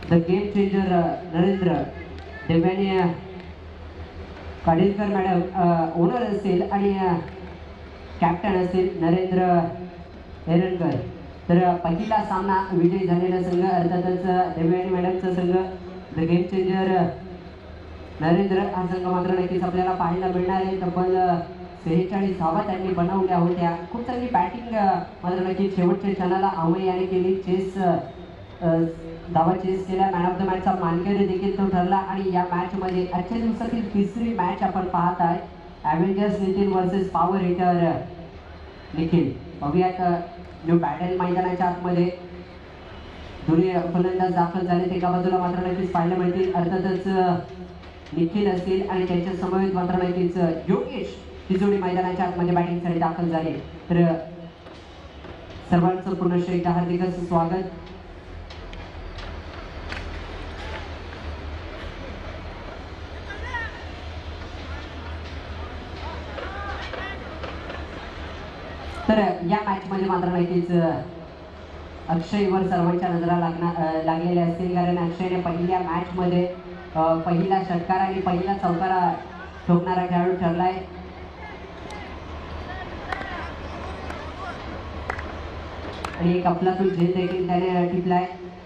The game changer Narendra Devyani Kadelkar madam owner असतील आणि captain असतील नरेंद्र एरनकर। तर पहिला सामना विजयी झालेला संघ अर्थातच देवयानी मॅडमचा संघ द गेम चेंजर नरेंद्र हा संघ मात्र नक्कीच आपल्याला पाहायला मिळणार आहे। तब्बल 46 धावा त्यांनी बनवल्या होत्या। खूप चांगली बॅटिंग मात्र नक्कीच शेवटच्या क्षणाला अवय याने केली। धावा चेस केल्या। मॅन ऑफ द मॅचचा मानकरी देखील तो ठरला आणि या मॅचमध्ये आजच्या दिवसातील तिसरी मॅच आपण पाहत आहे avengers Nitin versus power hitter Nikhil. बघूयात न्यू बॅटल मैदानाच्या आतमध्ये दोन्ही फलंदाज दाखल झाले। एका बाजूला मात्र नक्कीच पाहायला मिळतील अर्थातच निखिल असतील आणि त्यांच्या समवेत मात्र नक्कीच योगेश ही जोडी मैदानाच्या आतमध्ये बॅटिंगसाठी दाखल झाली। तर सर्वांचं पुनश्च एकदा हार्दिक स्वागत। तर या मॅच मध्ये मात्र नक्कीच अक्षयवर सर्वांच्या नजरा लागलेल्या असतील कारण अक्षयने पहिल्या मॅच मध्ये पहिला षटकार आणि पहिला चौकारा ठोकणारा खेळाडू ठरलाय। आणि एक अफलातून झेल देखील त्याने टिपलाय।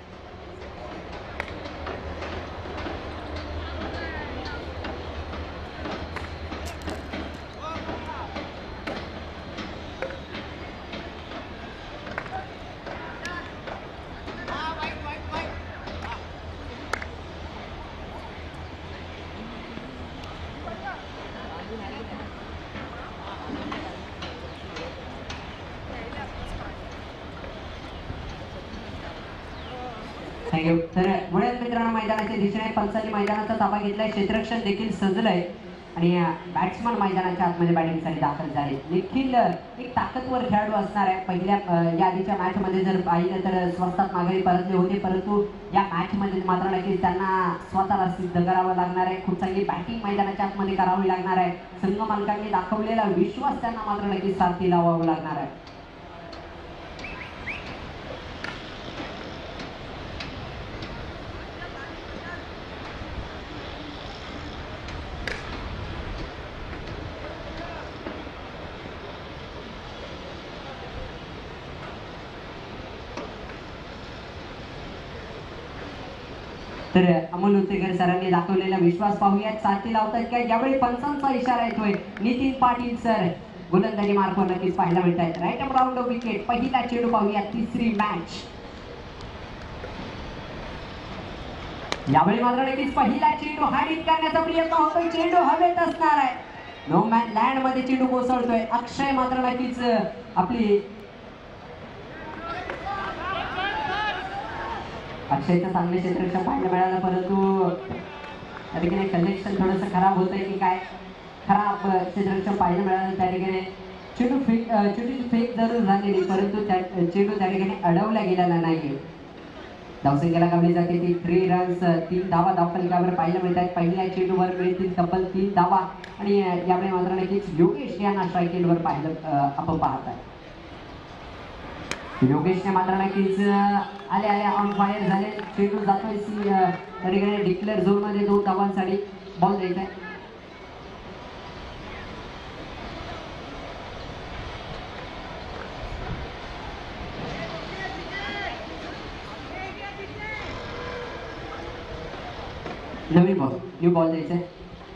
थँक्यू। तर मुळात मित्रांनो मैदानाच्या दिशेने पंचांनी मैदानाचा ताबा घेतलाय। क्षेत्ररक्षण देखील सजलंय आणि बॅट्समन मैदानाच्या आतमध्ये बॅटिंगसाठी दाखल झाले। निखिल एक ताकदवर खेळाडू असणार आहे। पहिल्या या आधीच्या मॅचमध्ये जर पाहिलं तर स्वस्तात माघारी परतले होते परंतु या मॅचमध्ये मात्र नक्कीच त्यांना स्वतःला सिद्ध करावं लागणार आहे। खूप चांगली बॅटिंग मैदानाच्या आतमध्ये करावी लागणार आहे। संघ मालकांनी दाखवलेला विश्वास त्यांना मात्र नक्कीच सारथी लावावं लागणार आहे। तर अमोल उत्तेकर सरांनी दाखवलेला विश्वास पाहूयात। सारथी लावतात का यावेळी पंचांचा इशारा येतोय। नितीन पाटील सर गोलंदाजी मार्फत नक्कीच पाहायला मिळत आहेत। राईट अप राऊंड विकेट पहिला चेंडू पाहूयात तिसरी मॅच। यावेळी मात्र नक्कीच पहिला चेंडू हार्ड हिट करण्याचा प्रयत्न होतोय। चेंडू हवेत असणार आहे। नो मॅन लँड मध्ये चेंडू कोसळतोय। अक्षय मात्र नक्कीच आपली अक्षयचं चांगले क्षेत्ररक्षण पाहायला मिळालं परंतु त्या ठिकाणी कनेक्शन थोडंसं खराब होतंय की काय खराब क्षेत्ररक्षण पाहायला मिळालं। त्या ठिकाणी चेंडूची फेक जरूर झालेली परंतु चेंडू त्या ठिकाणी अडवला गेलेला नाही। धावसंख्येला गमली जाते ती 3 रन्स 3 धावा धावफलकावर पाहायला मिळतात। पहिल्या चेंडूवर मिळतील तब्बल 3 धावा आणि यावेळी मात्र नक्कीच योगेश यांना स्ट्राईकवर पाहिलं आपण पाहत आहे। योगेशने मात्र नक्कीच आले ऑन फायर झाले। चेंडू जातोय त्या ठिकाणी डिक्लेअर झोन मध्ये 2 धावांसाठी बॉल द्यायचा आहे। नवीन बॉल न्यू बॉल द्यायचा आहे।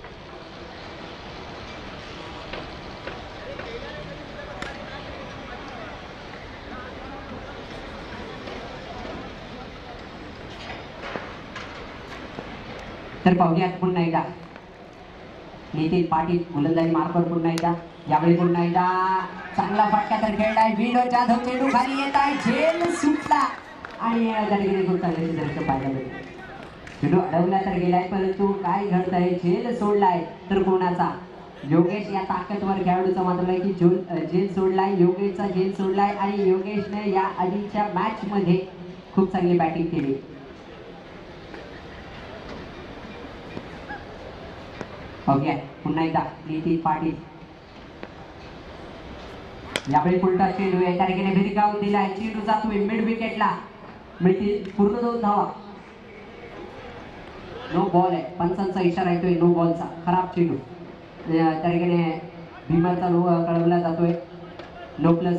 तर पाहूयात पुन्हा एकदा नितीन पाटील गोलंदाजी मार्फत पुन्हा एकदा यावेळी पुन्हा एकदा चांगला फटका तर खेळलाय। विनोद जाधव चेंडू खाली येत आहे। झेल सुटला आणि त्या ठिकाणी खूप चांगले क्षेत्ररक्षण पाहायला मिळते। चेंडू अडवला तर गेलाय परंतु काय घडत आहे झेल सोडलाय तर कोणाचा योगेश या ताकदवर खेळाडूचा मात्र की झेल सोडलाय। योगेशचा झेल सोडलाय आणि योगेशने या आधीच्या मॅच मध्ये खूप चांगली बॅटिंग केली। ओके पुन्हा एकदा नितीन पाटील यावेळी पुलटा चेंडू आहे। त्या ठिकाणी भिरकावून दिलाय। चेंडू जातोय मिड विकेटला मिळतील पूर्ण 2 धावा। नो बॉल आहे. पंचांचा इशारा येतोय नो बॉलचा. खराब चेंडू त्या ठिकाणी भीमाचा नो कळवला जातोय. नो प्लस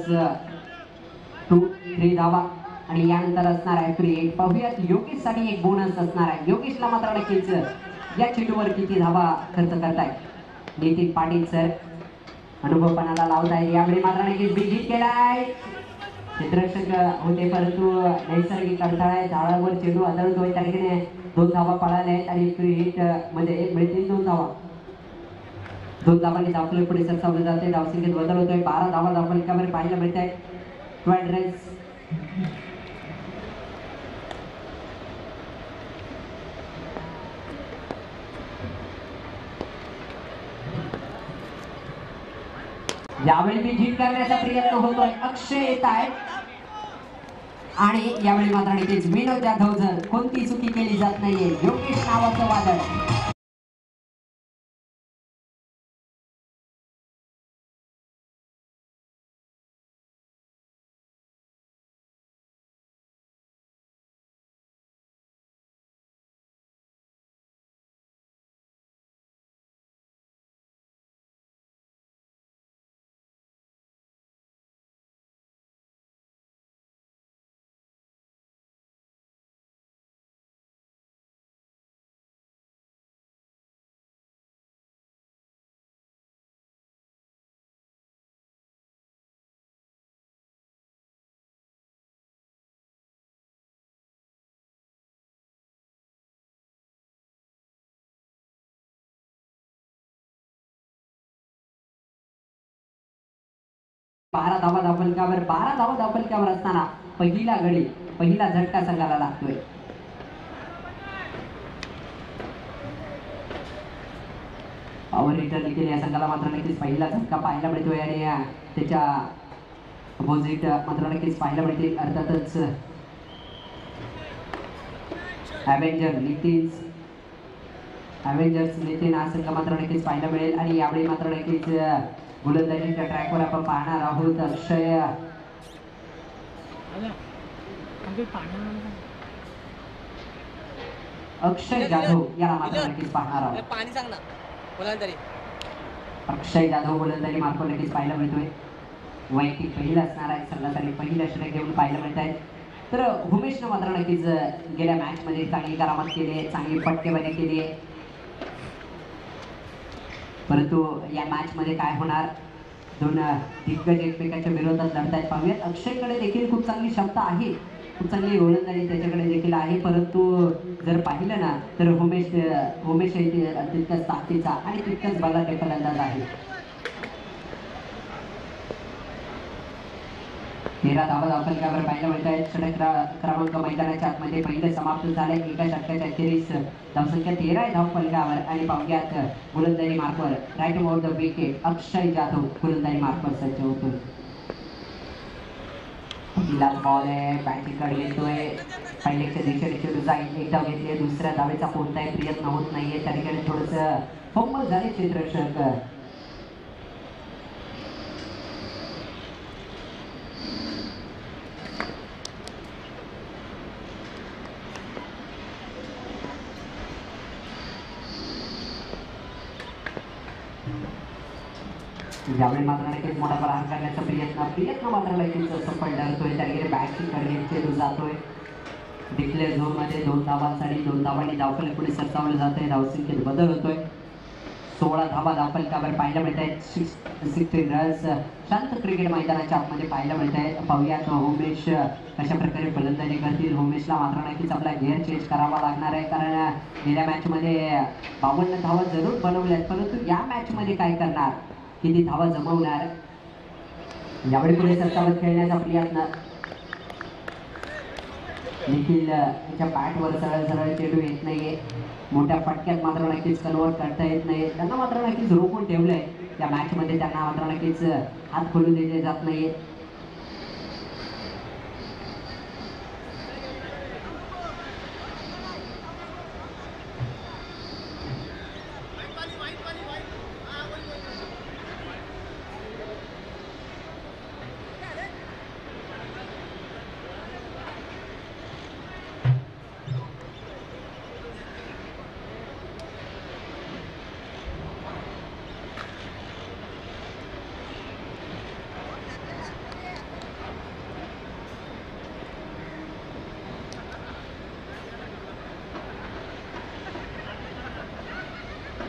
2-3 धावा आणि यानंतर असणार आहे फ्री हिट. पाहूयात योगेशसाठी एक बोनस असणार आहे. योगेशला मात्र नक्कीच या चेंडूवर किती धावा खर्च करताय. नितीन पाटील सर अनुभवपणाला लावत आहे. यावेळी मात्र नक्कीच बिग हिट केलाय. क्षेत्ररक्षक होते परंतु नैसर्गिक अडथळा आहे. झाडावर चेंडू आदळतोय. त्या ठिकाणी 2 धावा पळाल्या आहेत आणि फ्री हिट मध्ये मिळतील 2 धावा. 2 धावांनी धावफलक पुढे सरसावले जाते. धावसंख्येत बदल होतोय. 12 धावा धावफलकावर पाहायला मिळत आहेत. 12 रन्स. यावेळी मी हिट करण्याचा प्रयत्न होतोय. अक्षय येत आहे आणि यावेळी मात्र नक्कीच विनोद जाधव जर कोणती चुकी केली जात नाहीये. योगेश नावाचं वादळ. बारा धावा धावफलकावर 12 धावा धावफलकावर असताना पहिला झटका संघाला लागतोय. पॉवर हिटर देखील या संघाला मात्र नक्कीच पहिला झटका पाहायला मिळतोय आणि त्याच्या अपोजिट मात्र नक्कीच पाहायला मिळते. अर्थातच अवेंजर्स नितीन हा संघ मात्र नक्कीच पाहायला मिळेल आणि यावेळी मात्र नक्कीच गोलंदाजीच्या ट्रॅकवर आपण पाहणार आहोत अक्षय जाधव याला मात्र नक्कीच पाहणार आहोत. पाणी सांग ना बोलायला तरी. अक्षय जाधव गोलंदाजी मार्फत नक्कीच पाहायला मिळतोय. वैयक्तिक पहिला असणार आहे. संघासाठी पहिला षटक घेऊन पाहायला मिळत आहेत. तर उमेशनं मात्र नक्कीच गेल्या मॅच मध्ये चांगली करामत केली आहे. चांगली फटकेबाजी केली आहे. परंतु या मॅच मध्ये काय होणार. 2 दिग्गज एकमेकांच्या विरोधात लढतायत. पाहूयात अक्षयकडे देखील खूप चांगली क्षमता आहे. खूप चांगली गोलंदाजी त्याच्याकडे देखील आहे. परंतु जर पाहिलं ना तर उमेश तितकाच ताकदीचा आणि तितकाच बलाढ्य फलंदाज आहे. 13 धावा धावफलकावर पाहायला मिळत आहेत. षटक क्रमांक मैदानाच्या आतमध्ये पहिलं समाप्त झालंय. एका षटकाच्या अखेरीस धावसंख्या 13 आहे धावफलकावर आणि पाहूयात गोलंदाजी मार्फत right over the wicket Akshay Jadhav गोलंदाजी मार्फत सज्ज होतो. पहिला बॉल आहे. बॅटिंगकडे येतोय. पहिल्याच्या दिशेने चेंडू जाईल. एक धाव घेतली. दुसऱ्या धावेचा कोणताही प्रयत्न होत नाहीये. त्या ठिकाणी थोडंसं फंबल झाले क्षेत्ररक्षक. यावेळी मात्र नक्कीच मोठा प्रहार करण्याचा प्रयत्न मात्र नक्कीच सफल ठरतोय. त्याकडे बॅटिंगकडे चेंडू जातोय. डिक्लेअर झोनमध्ये 2 धावांसाठी 2 धावांनी धावफलक पुढे सरसावलं जातंय. धावसंख्येत बदल होतोय. 16 धावा धावफलकावर पाहायला मिळत आहेत. 16 रन्स शांत क्रिकेट मैदानाच्या आतमध्ये पाहायला मिळत आहेत. पाहूयात उमेश कशा प्रकारे फलंदाजी करतील. उमेशला मात्र नक्कीच आपला गिअर चेंज करावा लागणार आहे. कारण गेल्या मॅचमध्ये 52 धावा जरूर बनवल्यात. परंतु या मॅचमध्ये काय करणार. किती धावा जमवणार. यावेळी पुढे सरसावत खेळण्याचा प्रयत्न. निखिल यांच्या बॅटवर सरळ चेंडू येत नाहीये. मोठ्या फटक्यात मात्र नक्कीच कन्वर्ट करता येत नाही. त्यांना मात्र नक्कीच रोखून ठेवलंय. या मॅच मध्ये त्यांना मात्र नक्कीच हात खोलून दिले जात नाहीये.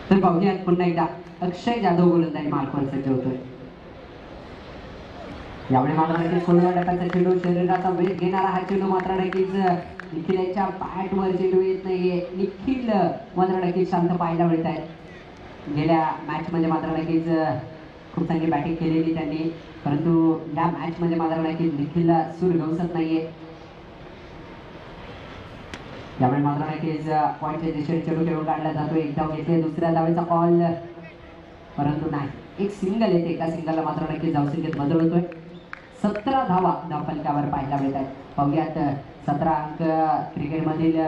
तर पाहुयात पुन्हा एकदा अक्षय जाधव गोलंदाजी मार्कवर सज्ज होतोय. यावेळी मात्र नक्कीच कोलवा टप्प्याचा चेंडू शरीराचा वेग घेणारा हा चेंडू मात्र नक्कीच निखिल यांच्या बॅटवर चेंडू येत नाहीये. निखिल मात्र नक्कीच शांत पाहायला मिळत आहेत. गेल्या मॅच मध्ये मात्र नक्कीच खूप चांगली बॅटिंग केलेली त्यांनी, परंतु या मॅच मध्ये मात्र नक्कीच निखिलला सूर गवसत नाहीये. यावेळी मात्र नक्कीच पॉईंटच्या दिशेने चेंडू खेळून काढला जातोय. एक धाव घेतली, दुसऱ्या धावेचा कॉल, परंतु नाही, एक सिंगल येते. एका सिंगलला मात्र नक्कीच धावसंख्येत बदल होतोय. 17 धावा धावफलकावर पाहायला मिळतात. पाहुयात 17 अंक क्रिकेटमधील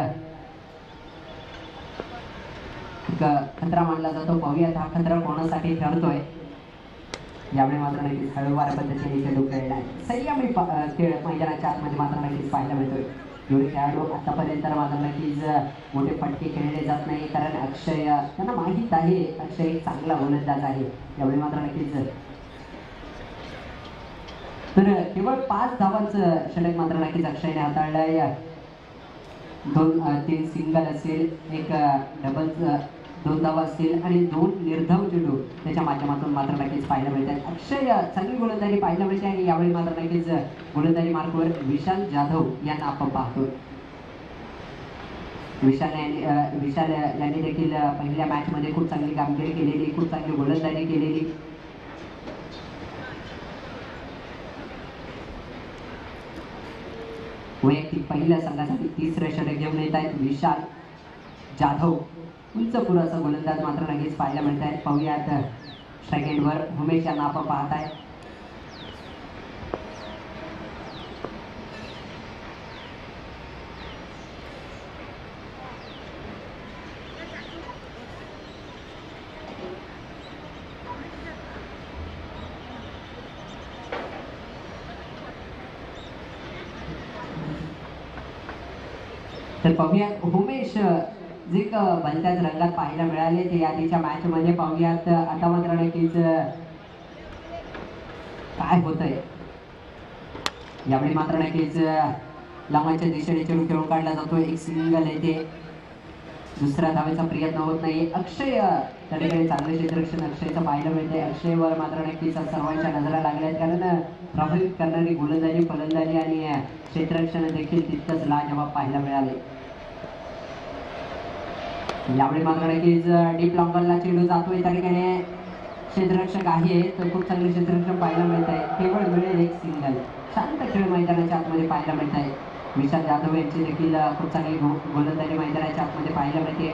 खतरा मानला जातो. पाहुयात हा खतरा कोणासाठी ठरतोय. यावेळी मात्र नक्कीच हळूवार पद्धतीने चेंडू खेळलाय. संयमी खेळ मैदानाच्या आतमध्ये मात्र नक्कीच पाहायला मिळतोय. एवढे खेळाडू आतापर्यंत मात्र नक्कीच मोठे फटके खेळले जात नाही, कारण अक्षय त्यांना माहीत आहे अक्षय एक चांगला गोलंदाज आहे. यावेळी मात्र नक्कीच तर केवळ 5 धावांचं षटक मात्र नक्कीच अक्षयने हाताळलंय. 2-3 सिंगल असेल, एक डबल 2 धावा असतील आणि 2 निर्धाव चेंडू त्याच्या माध्यमातून मात्र नक्कीच पाहायला मिळतात. अक्षय चांगली गोलंदाजी पाहायला मिळते आणि यावेळी मात्र नक्कीच गोलंदाजी मार्कवर विशाल जाधव यांना आपण पाहतो. विशाल यांनी देखील पहिल्या मॅच मध्ये खूप चांगली कामगिरी केलेली, खूप चांगली गोलंदाजी केलेली. वैयक्तिक पहिल्या संघासाठी 3रे षटक घेऊन येत आहेत विशाल जाधव. उंच पुराचा गोलंदाज मात्र नक्कीच पाहायला मिळत आहेत. पाहुयात स्ट्राईक उमेश यांना आपण पाहताय. तर पाहुयात उमेश जे भलत्याच रंगात पाहायला मिळाले ते आधीच्या मॅच मध्ये. पाहुयात आता मात्र नक्कीच काय होतंय. यावेळी मात्र नक्कीच लांबच्या दिशेने चेंडू खेळून काढला जातोय. एक सिंगल येते, दुसऱ्या धावेचा प्रयत्न होत नाही. अक्षय त्या ठिकाणी चांगले क्षेत्ररक्षण अक्षयचं पाहायला मिळते. अक्षयवर मात्र नक्कीच सर्वांच्या नजरा लागल्यात, कारण प्रभावित करणारी गोलंदाजी, फलंदाजी आणि क्षेत्ररक्षण देखील तितकंच लाजवाब पाहायला मिळाले. यावेळी मात्र नक्कीच डीप लॉंगरला चेंडू जातोय. त्या ठिकाणी क्षेत्ररक्षक आहे तर खूप चांगले क्षेत्ररक्षण पाहायला मिळत आहे. केवळ मिळेल एक सिंगल. शांत खेळ मैदानाच्या आतमध्ये पाहायला मिळत आहे. विशाल जाधव यांची देखील खूप चांगली गोलंदाजी मैदानाच्या आतमध्ये पाहायला मिळते.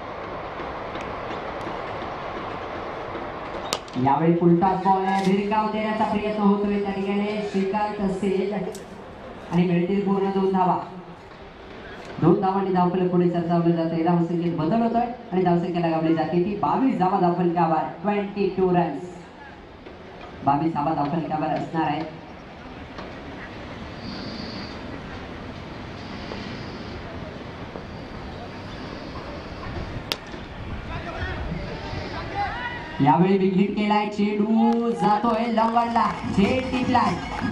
यावेळी फुलटॉस बॉल आहे, भिरकाव देण्याचा प्रयत्न होतोय. त्या ठिकाणी श्रीकांत असेल आणि मिळतील पूर्ण 2 धावा. 2 धावांनी धावफलक पुढे सरसावलं जाते. धावसंख्येत बदल होतोय आणि धावसंख्या लगावली जाते ती 22 धावा धावफलकावर. 22 रन्स 22 धावा धावफलकावर असणार आहे. यावेळी बिग हिट केलाय, चेंडू जातोय लॉंगरला, झेड टिपलाय.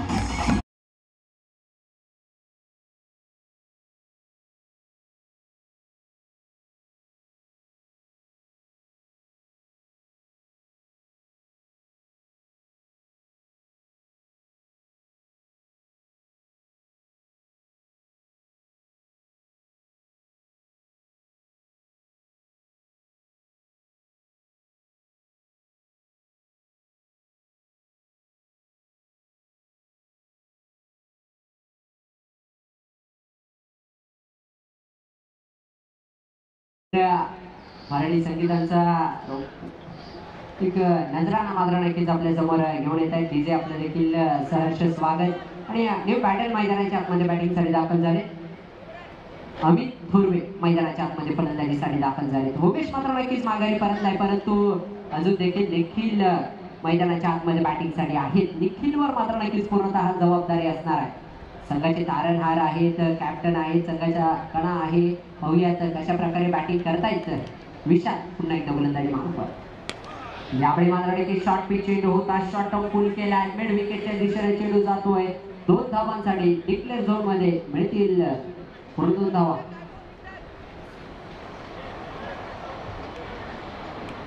मराठी संगीतांचा एक नजराणा मात्र नक्कीच आपल्या समोर घेऊन येत आहे. डीजे आपलं देखील सहर्ष स्वागत. आणि न्यू पॅटर्न मैदानाच्या आतमध्ये बॅटिंगसाठी दाखल झाले. अमित थोरवे मैदानाच्या आतमध्ये फलंदाजीसाठी दाखल झाले. उमेश मात्र नक्कीच माघारी परतलाय, परंतु अजून देखील निखिल मैदानाच्या आतमध्ये बॅटिंगसाठी आहेत. निखिलवर मात्र नक्कीच पूर्णतः जबाबदारी असणार आहे. संघाचे तारणहार आहेत, कॅप्टन आहेत, संघाचा कणा आहे. पाहूयात कशा प्रकारे बॅटिंग करतायत विशाल. पुन्हा एकदा गोलंदाजी मार्कवर. यावेळी मात्र की शॉर्ट पिच चेंडू होता, शॉर्ट टॉप पूल केला, मिड विकेटच्या दिशेने चेंडू जातोय. 2 धावांसाठी डिक्लेअर झोन मध्ये मिळतील पूर्ण 2 धावा.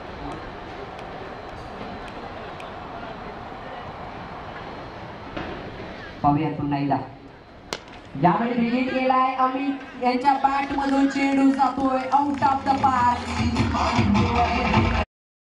पाहूयात पुन्हा एकदा. यावेळी विकेट गेलाय अमित यांच्या बॅट मधून चेंडू जातोय आउट ऑफ द पार्क.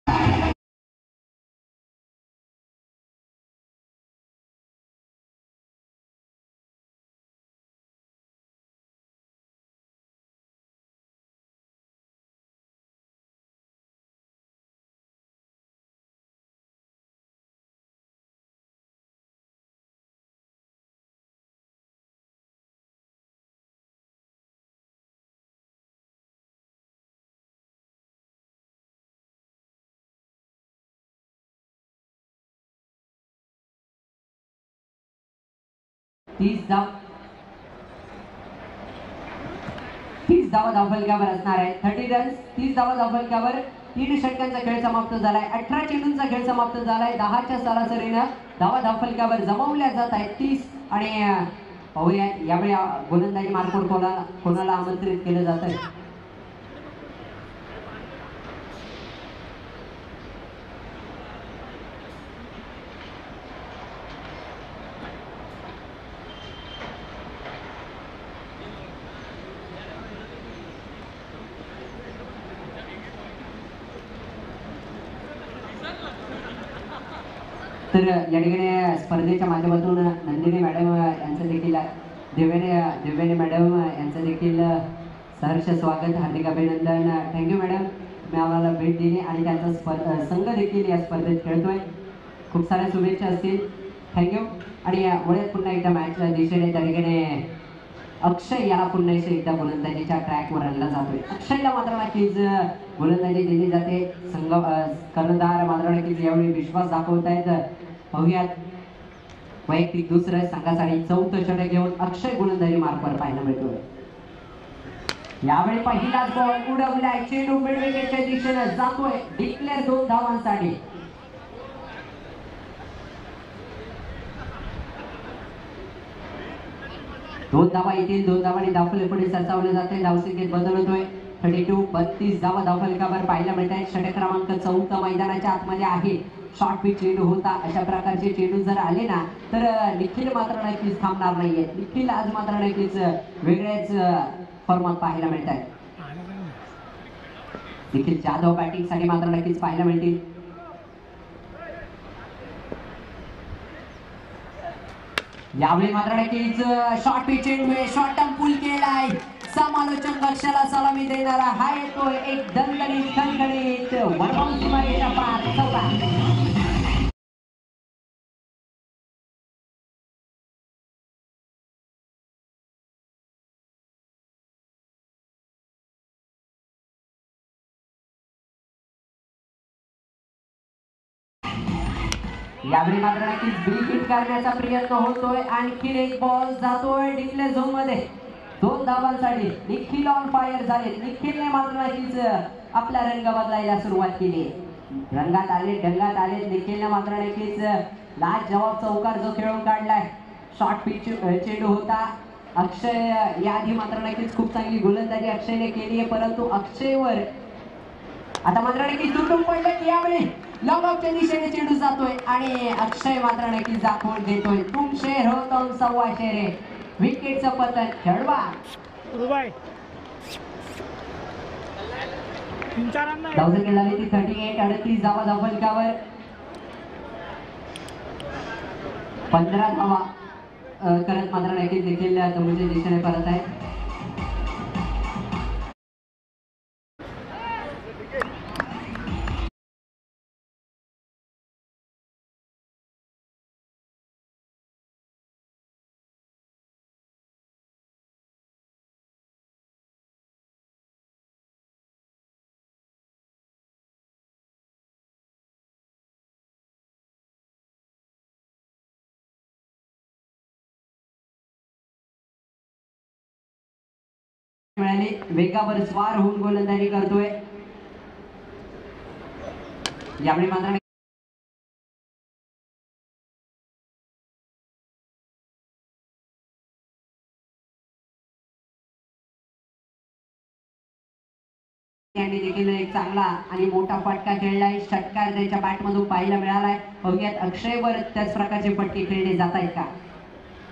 तीस धावा धावफलकावर असणार आहे. 30 रन्स, 30 धावा धावफलकावर. 3 षटकांचा खेळ समाप्त झालाय. 18 चेंडूंचा खेळ समाप्त झालाय. 10च्या सरासरीनं धावा धावफलकावर जमवल्या जात आहेत 30. आणि पाहूया यावेळी गोलंदाजी मार्कवर कोणाला आमंत्रित केलं जात आहे. तर या ठिकाणी स्पर्धेच्या माध्यमातून नंदिनी मॅडम यांचं देखील दिव्यानी मॅडम यांचं देखील सहर्ष स्वागत, हार्दिक अभिनंदन. थँक्यू मॅडम, तुम्ही आम्हाला भेट दिली आणि त्यांचा संघ देखील या स्पर्धेत खेळतोय. खूप साऱ्या शुभेच्छा असतील. थँक्यू. आणि यामुळे पुन्हा एकदा मॅचच्या दिशेने त्या ठिकाणी अक्षय याला पुन्हा एकदा गोलंदाजीच्या ट्रॅकवर आणला जातोय. अक्षयला मात्र नक्कीच गोलंदाजी दिली जाते. संघ कर्णधार मात्र नक्कीच यावेळी विश्वास दाखवत आहेत. पाहूयात वैयक्तिक दुसरं संघासाठी 4थं षटक घेऊन अक्षय गोलंदाजी मार्कवर पाहायला मिळतोय. यावेळी पहिलाच बॉल उडवलाय. चेंडू मिडविकेटच्या दिशेने जातोय. डिक्लेअर 2 धावांसाठी. दोन धावा येतील. 2 धावांनी धावफलक पुढे सरसावले जाते. धावसंख्येत बदल होतोय. 32 धावा धावफलकावर पाहायला मिळत आहेत. षटक क्रमांक 4 मैदानाच्या आतमध्ये आहे. शॉर्ट पिच चेंडू होता. अशा प्रकारचे चेंडू जर आले ना तर निखिल मात्र नक्कीच थांबणार नाहीये. निखिल आज मात्र नक्कीच वेगळ्याच फॉर्मात पाहायला मिळत आहे. निखिल जाधव बॅटिंग साठी मात्र नक्कीच पाहायला मिळतील. यावेळी मात्र नक्कीच शॉर्ट पिच चेंडू शॉर्ट टर्म पुल केलाय. समालोचक लक्षाला सलामी देणारा हा येतोय एक दणदणीत खणखणीत वरबाउंड सीमारेषा पार चौका. यावेळी मात्र नक्कीच बिग हिट करण्याचा प्रयत्न होतोय. आणखीन एक बॉल जातोय डिक्लेअर झोन मध्ये. 2 धावांसाठी निखिल ऑन फायर झाले. निखिलने मात्र नक्कीच आपला रंग बदलायला सुरुवात केली. रंगात आले, डंगात आले. निखिलने मात्र नक्कीच लास्ट जवाब चौकार जो खेळून काढलाय. शॉर्ट पिच चेंडू होता. अक्षय याआधी मात्र नक्कीच खूप चांगली गोलंदाजी अक्षयने केली आहे. परंतु अक्षयवर आता मात्र नक्कीच तुटून पडले की यावेळी लॉंग ऑफच्या दिशेने चेंडू जातोय आणि अक्षय मात्र नक्कीच दाखवून देतोय. तुम शेर हो तुम सव्वा शेर आहे. विकेटचं पतन खेळवा. धावसंख्या झाली ती 38. 38 धावा धावफलकावर. 15 धावा करत मात्र नक्कीच देखील तमुच्या दिशेने परत आहे. मिळाली. वेगावर स्वार होऊन गोलंदाजी करतोय. यावेळी मात्र त्यांनी देखील एक चांगला आणि मोठा फटका खेळलाय. षटकार त्याच्या बॅट मधून पाहायला मिळालाय. बघूयात अक्षयवर त्याच प्रकारचे फटके खेळले जात आहेत का.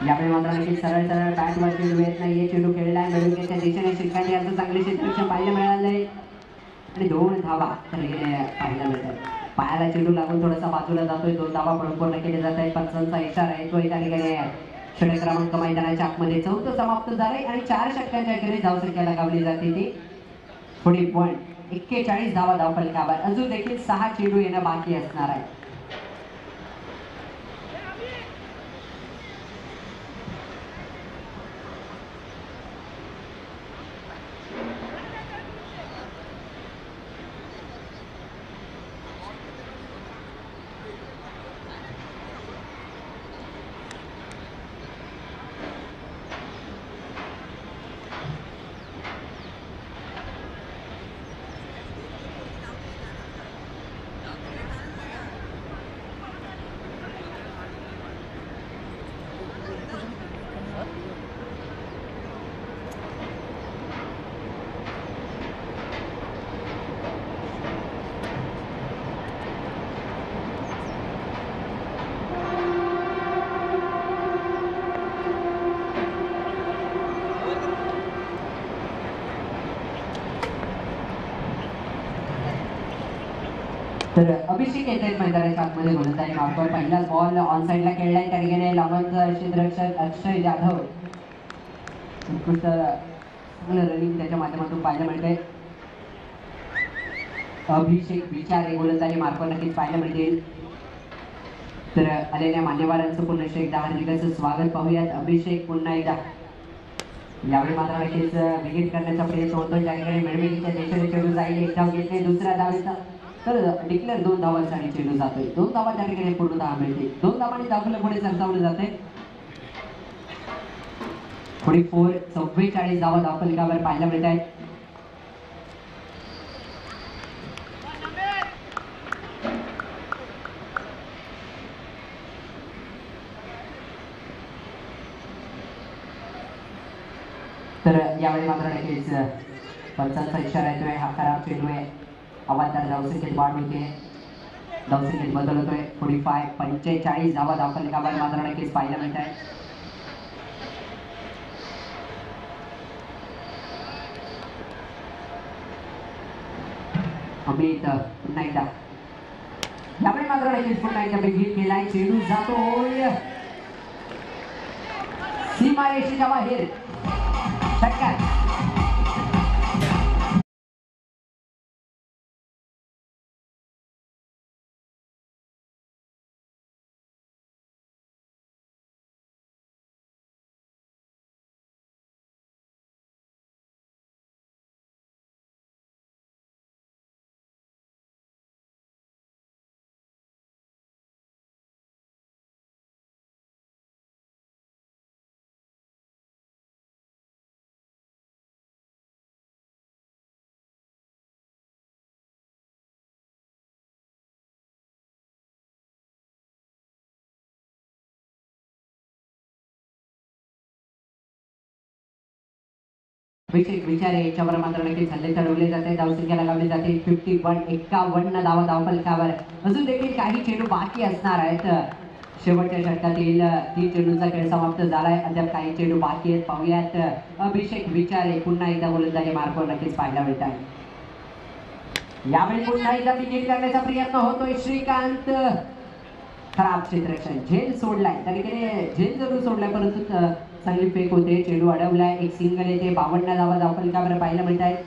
यावेळी मात्र आणखी सरळ सरळ बॅट वर चेंडू येत नाहीये. चेंडू खेळलाय मेळुकेच्या दिशेने श्रीकांत यांचं चांगले क्षेत्ररक्षण पाहायला मिळालंय आणि 2 धावा तर हे पाहायला मिळतात. पायाला चेंडू लागून थोडासा बाजूला जातोय. 2 धावा पळून पूर्ण केले जात आहेत. पंचांचा इशारा आहे तो एका ठिकाणी षटक क्रमांक मैदानाच्या आतमध्ये 4थं समाप्त झालंय आणि 4 षटकांच्या अखेरीस धावसंख्या लगावली जाते ती 41. 41 धावा धावफलकावर. अजून देखील 6 चेंडू येणं बाकी असणार आहे. तर अभिषेक येत आहेत मैदानाच्या आतमध्ये गोलंदाजी मार्कवर. पहिलाच बॉल ऑन साईडला खेळलाय त्या ठिकाणी लावणचं क्षेत्ररक्षक अक्षय जाधव उत्कृष्ट चांगलं रनिंग त्याच्या माध्यमातून पाहायला मिळते. अभिषेक विचारे गोलंदाजी मार्कवर नक्कीच पाहायला मिळतील. तर आलेल्या मान्यवरांचं पुन्हा एकदा हार्दिक असं स्वागत. पाहूयात अभिषेक पुन्हा एकदा. यावेळी मात्र नक्कीच विकेट करण्याचा प्रयत्न होतो. त्या ठिकाणी मिळमिळीच्या देशाने चेंडू जाईल. एक धाव घेतले दुसऱ्या धावेचा तर डिक्लेअर 2 धावांसाठी चेंडू जातोय. 2 धावा त्या ठिकाणी पूर्ण धावा मिळते. 2 धावांनी दाखवलं पुढे सरसावलं जाते. 44 धावा धावफलकावर पाहायला मिळत आहेत. तर यावेळी मात्र नक्कीच पंचांचा इशारा येतोय. हा खराब चेंडू आहे. अवांतर धावसंख्येत वाढ होते. धावसंख्येत बदल होतोय. 45 धावा धावफलकावर मात्र नक्कीच पाहायला मिळत आहे. अमित पुन्हा एकदा. यावेळी मात्र नक्कीच पुन्हा एकदा बिग केलाय. चेंडू जातोय सीमारेषेच्या बाहेर. षटकार. अभिषेक विचारे याच्यावर मात्र नक्कीच हल्ले चढवले जाते. धावसंख्या लगावली जाते 51 धावा धावफलकावर. अजून देखील काही चेंडू बाकी असणार आहेत. शेवटच्या षटकातील 3 चेंडूंचा खेळ समाप्त झालाय. अद्याप काही चेंडू बाकी आहेत. पाहूयात अभिषेक विचारे पुन्हा एकदा गोलंदाजी मार्कवर नक्कीच पाहायला मिळत आहे. यावेळी पुन्हा एकदा विकेट करण्याचा प्रयत्न होतोय. श्रीकांत खराब क्षेत्ररक्षण. झेल सोडलाय त्या ठिकाणी. झेल जरूर सोडलाय परंतु चांगली फेक होते. चेंडू अडवलाय. एक सिंगल येते. 52 धावा धावफलकावर पाहायला मिळत आहेत.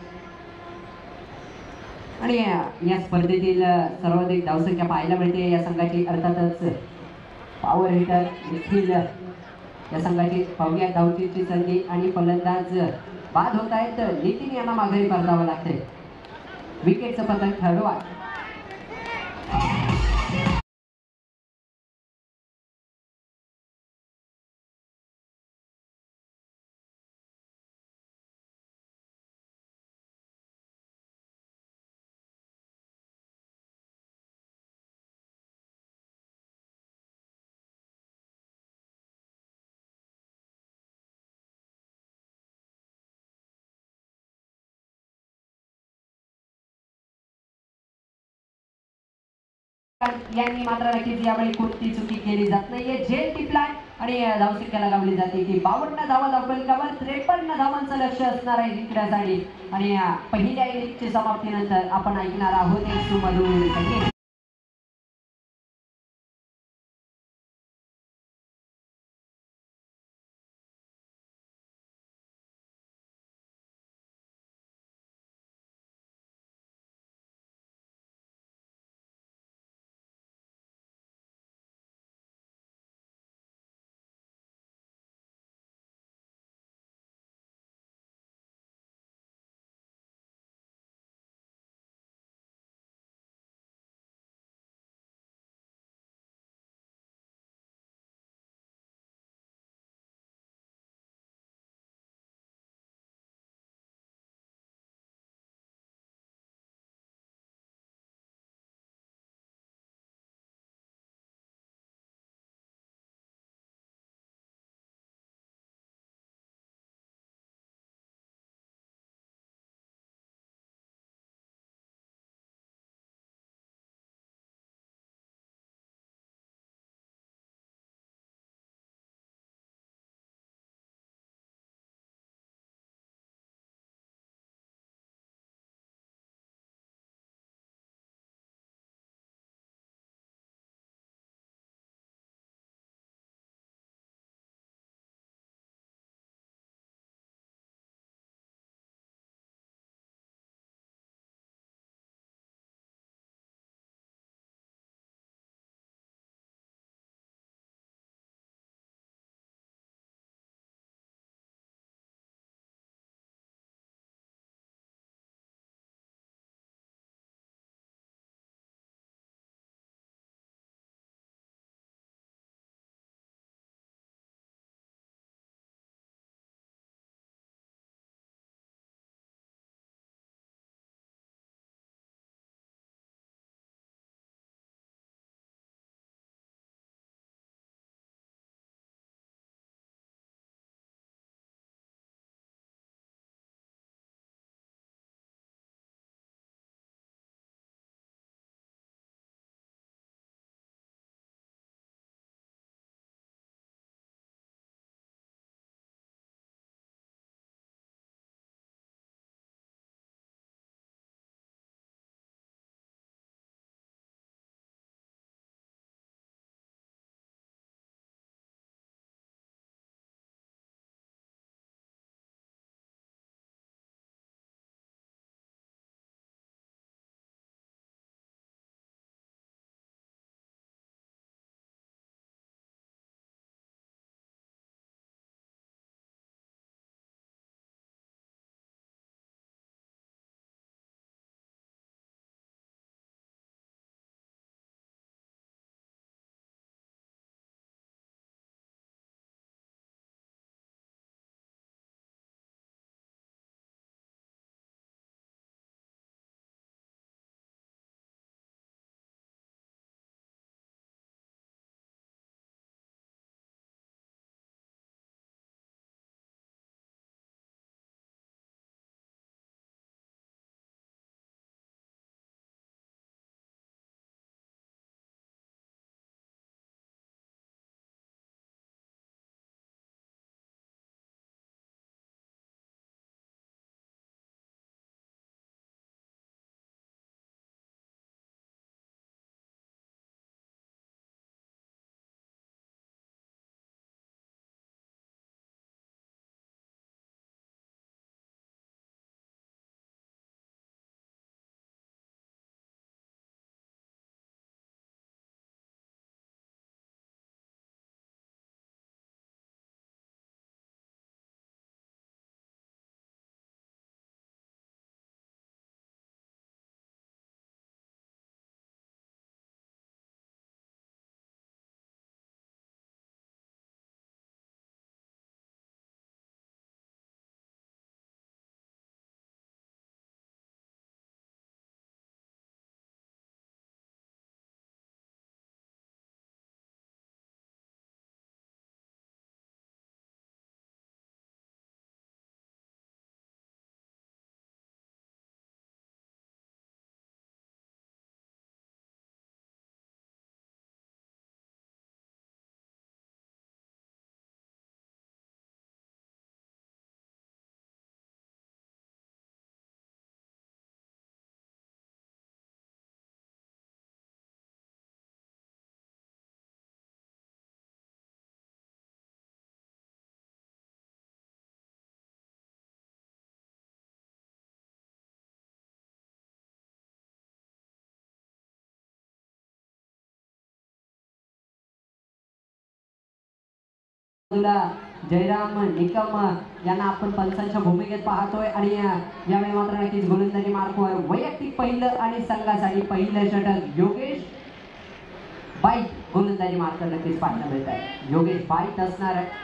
आणि या स्पर्धेतील सर्वाधिक धावसंख्या पाहायला मिळते या संघाची. अर्थातच पॉवर हिटर देखील या संघाची. पाहूया धावचीची संधी आणि फलंदाज बाद होत आहेत. नितीन यांना माघारी परतावं लागते. विकेटचं पतंग ठरवा. यांनी मात्र नक्कीच यावेळी कोणती चुकी केली जात नाहीये. झेल टिपलाय. आणि धावसंख्या लगावली जाते की 52 धावा धावफलकावर 53 धावांचं लक्ष असणार आहे जिंकण्यासाठी. आणि पहिल्या इनिंगच्या समाप्तीनंतर आपण ऐकणार आहोत एक सुमधुर संगीत. तुला जयराम निकम यांना आपण पंचांच्या भूमिकेत पाहतोय आणि यावेळी मात्र नक्कीच गोलंदाजी मार्कवर वैयक्तिक पहिलं आणि संघासाठी पहिलं षटक योगेश बाईट गोलंदाजी मार्कर नक्कीच पाहायला मिळत आहे. योगेश बाईट असणार आहे.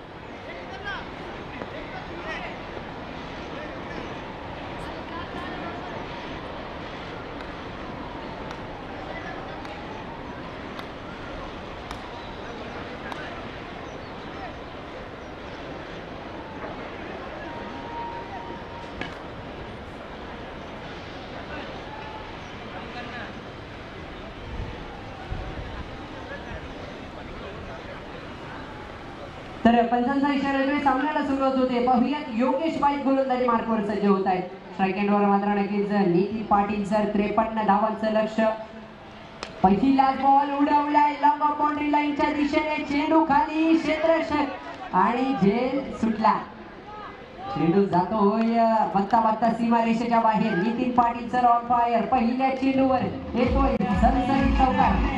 तर पंचांचा इशाऱ्याने सामन्याला सुरुवात होते. पाहुयात योगेश बाईट गोलंदाजी मार्कवर सज्ज होत आहेत. स्ट्राईक एंडवर मात्र नक्कीच नितीन पाटील सर 53 धावांचं लक्ष. पहिला बॉल उडवलाय लॉंग बाउंड्री लाईनच्या दिशेने. चेंडू खाली क्षेत्ररक्षक आणि झेल सुटला. चेंडू जातो होय बत्ता बत्ता सीमारेषेच्या बाहेर. Nitin Patil sir on fire. पहिल्या चेंडूवर येतोय सनसनी चौकार.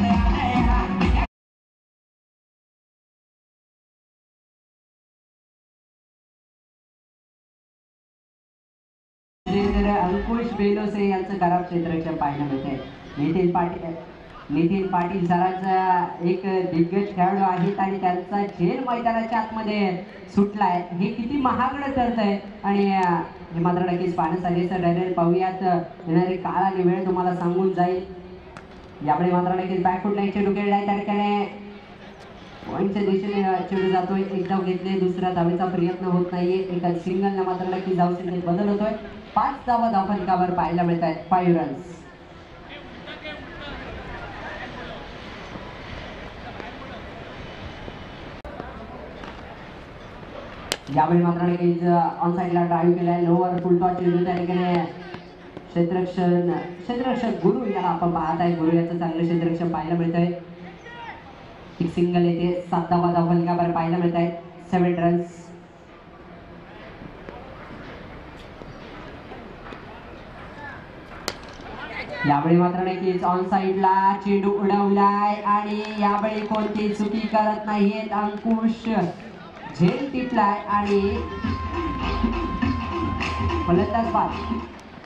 अंकुश बेलोसे यांचं खराब क्षेत्ररक्षण पाहायला मिळते. नितीन पाटील सरांचा एक दिग्गज खेळाडू आहेत आणि त्यांचा झेल मैदानाच्या आतमध्ये सुटलाय. हे किती महागडं ठरतंय आणि हे मात्र नक्कीच पाहण्यासाठी सर डायरेक्ट पाहूयात. येणारे काळ आणि वेळ तुम्हाला सांगून जाईल. यावेळी मात्र नक्कीच बॅकफुट लाईन चेंडू खेळलाय. त्या ठिकाणी पॉईंटच्या दिशेने चेंडू जातोय. एक धाव घेतले, दुसऱ्या धावेचा प्रयत्न होत नाहीये. एका सिंगलने मात्र नक्कीच धावसंख्येत बदल होतोय. 5 धावा धावफलकावर पाहायला मिळत आहेत. 5 रन्स. यावेळी मात्र नक्कीच ऑन साईडला ड्राईव्ह केलाय. लोवर फुल टॉस चेंडू त्या ठिकाणी क्षेत्ररक्षक गुरु याला आपण पाहत आहे. गुरु याचं चांगलं क्षेत्ररक्षण पाहायला मिळत आहे. एक सिंगल येते. 7 धावा धावफलकावर पाहायला मिळत आहेत. 7 रन्स. यावेळी मात्र नक्कीच ऑन साईडला चेंडू उडवलाय आणि यावेळी कोणती चुकी करत नाहीयेत. अंकुश झेल टिपलाय आणि फलंदाज बाद.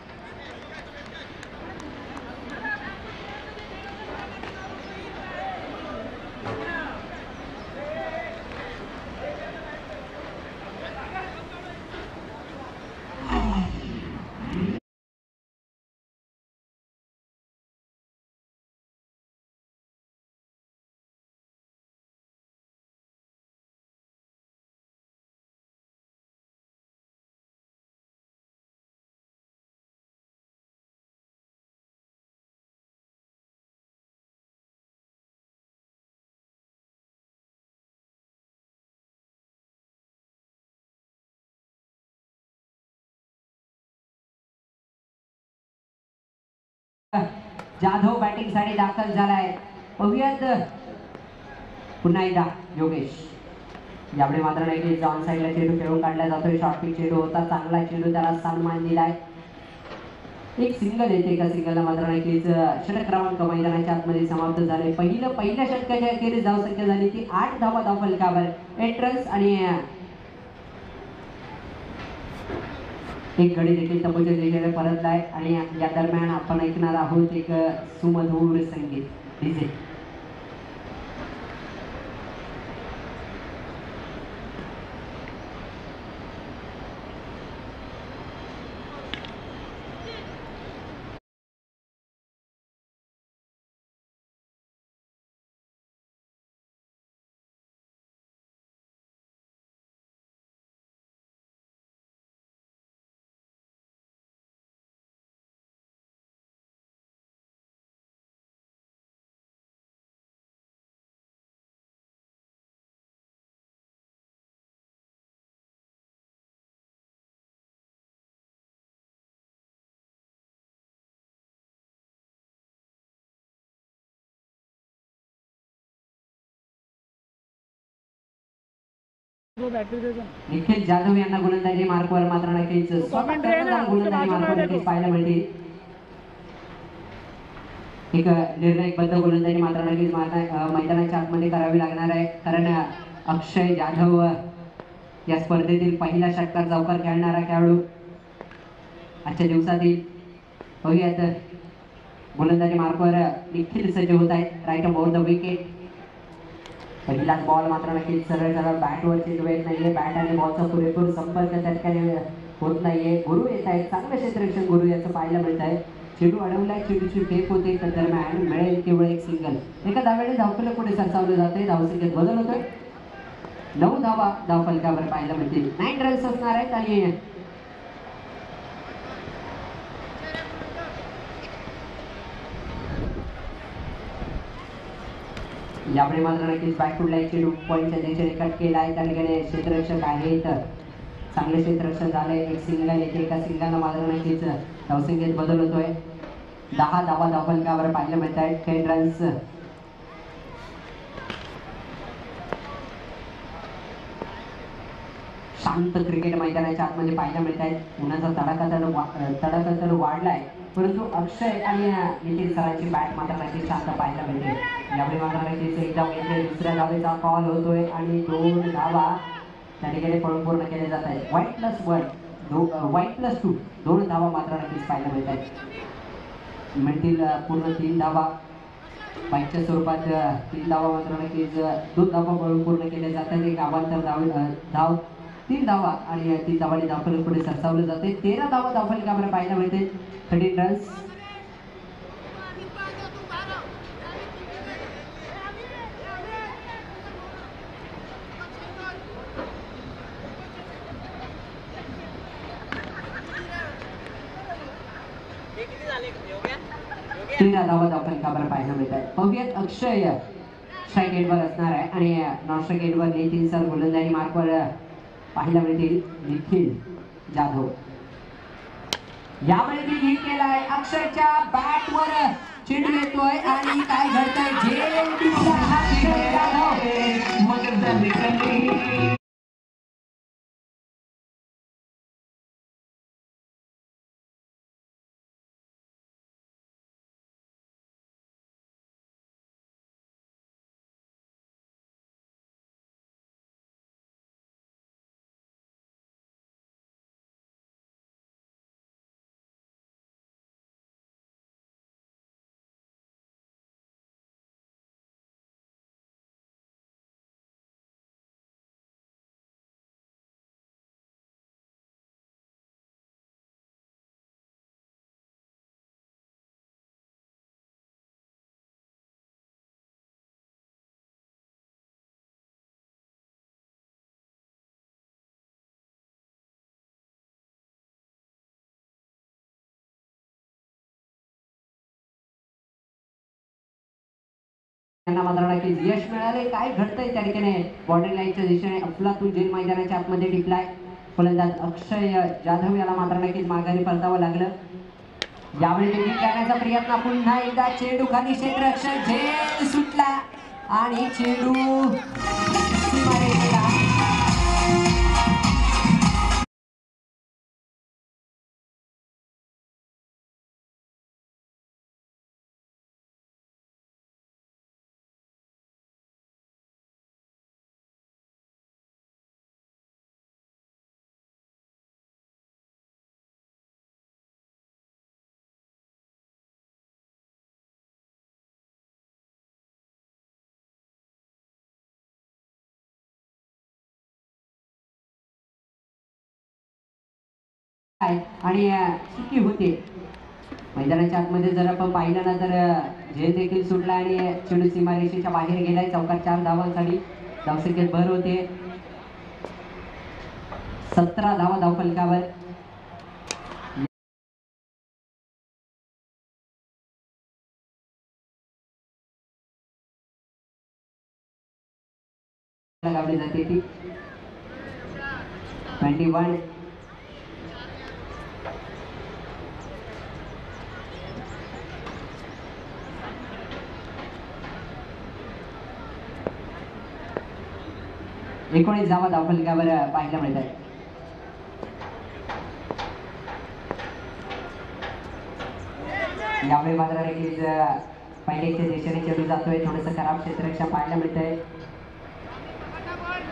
जाधव बॅटिंग साठी दाखल झालाय. पाहूयात पुन्हा एकदा योगेश. यावेळी मात्र नक्कीच ऑन साईडला चेंडू खेळून काढला जातोय. शॉर्ट पिच चेंडू होता. चांगला चेंडू त्याला सन्मान दिलाय. एक सिंगल येते. एका सिंगलला मात्र नक्कीच षटक क्रमांक मैदानाच्या आतमध्ये समाप्त झाले. पहिल्या षटकाच्या अखेरीस धावसंख्या झाली ती 8 धावा धावफलकावर. 8 रन्स आणि एक गडी देखील तपोच्या दिशेने परतलाय आणि या दरम्यान आपण ऐकणार आहोत एक सुमधुर संगीत. डीजे निखिल जाधव यांना गोलंदाजी मार्कवर मात्र नक्कीच गोलंदाजी मार्कवर नक्कीच पाहायला मिळते. एक निर्णायकबद्ध गोलंदाजी मात्र नक्कीच मैदानाच्या आतमध्ये करावी लागणार आहे. कारण अक्षय जाधव या स्पर्धेतील पहिला षटकार चौकार खेळणारा खेळाडू आजच्या दिवसातील. पाहूयात गोलंदाजी मार्कवर निखिल सज्ज होत आहेत. Right about the wicket. पहिलाच बॉल मात्र नक्कीच सरळ सरळ बॅटवर चेंडू येत नाहीये. बॅट आणि बॉलचा पुरेपूर संपर्क त्या ठिकाणी होत नाहीये. गुरु येत आहेत. चांगलं क्षेत्ररक्षण गुरु याचं पाहायला मिळत आहे. चेंडू अडवलाय. चेंडूची फेक होते तर दरम्यान मिळेल केवळ एक सिंगल. एका धावेने धावफलक पुढे सरसावलं जाते. धावसंख्येत बदल होतोय. 9 धावा धावफलकावर पाहायला मिळतील. 9 रन्स असणार आहेत आणि यावेळी मात्र नक्कीच बॅकफुटला चेंडू पॉईंटच्या दिशेने कट केला आहे. त्या ठिकाणी क्षेत्ररक्षक आहेत. चांगले क्षेत्ररक्षण झाले. एक सिंगल एका सिंगलनं मात्र नक्कीच धावसंख्येत बदल होतोय. 10 धावा धावफलकावर पाहायला मिळत आहेत. 10 रन्स. शांत क्रिकेट मैदानाच्या आतमध्ये पाहायला मिळत आहेत. उन्हाचा तडाखा तर वाढलाय परंतु अक्षय आणि नितीन सरांची बॅट मात्र नक्कीच शांत पाहायला मिळते. यावेळी मात्र नक्कीच एक धाव घेतली. दुसऱ्या धावेचा कॉल होतोय आणि 2 धावा त्या ठिकाणी पळून पूर्ण केले जात आहेत. वाईट प्लस 2 2 धावा मात्र नक्कीच पाहायला मिळत आहेत. मिळतील पूर्ण 3 धावा. वाईटच्या स्वरूपात 3 धावा मात्र नक्कीच 2 धावा पळून पूर्ण केले जातात. एक अवांतर धाव 3 धावा आणि 3 धावांनी धावफलक पुढे सरसावलं जाते. 13 धावा धावफलकावर पाहायला मिळते. 13 रन्स. तेरा धावा धावफलकावर पाहायला मिळतात. पाहूयात अक्षय स्ट्राईक एंडवर असणार आहे आणि नॉन स्ट्राईक एंडवर नितीन सर गोलंदाजी मार्कवर पाहायला मिळतील निखिल जाधव. यावेळी मी हिट केलाय. अक्षयच्या बॅटवर चेंडू येतोय आणि काय घडतंय झेल अक्षय जाधव. त्यांना मात्र नक्कीच यश मिळाले. काय घडतंय त्या ठिकाणी बॉर्डर लाईनच्या दिशेने अफलातून जेल मैदानाच्या आतमध्ये टिकलाय. फलंदाज अक्षय जाधव याला मात्र नक्कीच माघारी परतावं लागलं. यावेळी देखील करण्याचा प्रयत्न. पुन्हा एकदा चेंडू खाली. क्षेत्ररक्षक झेल सुटला आणि चेंडू सीमारेषेला. आणि चुकी होते. मैदानाच्या आतमध्ये जर आपण पाहिलं ना तर झेल देखील सुटला आणि चेंडू सीमारेषेच्या बाहेर गेलाय. चौकार 4 धावांसाठी धावसंख्येत भर होते. 17 धावा धावफलकावर. लावली जाते ती 21. एकोणीस धावा धावफलकावर पाहायला मिळतात. यावेळी मात्र नक्कीच पहिल्याच्या दिशेने चेंडू जातोय. थोडंसं खराब क्षेत्ररक्षण पाहायला मिळतंय.